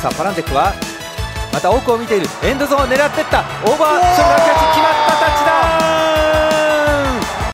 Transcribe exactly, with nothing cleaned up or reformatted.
さあパランテックはまた奥を見ている、エンドゾーンを狙っていった、オーバーショルダーキャッチ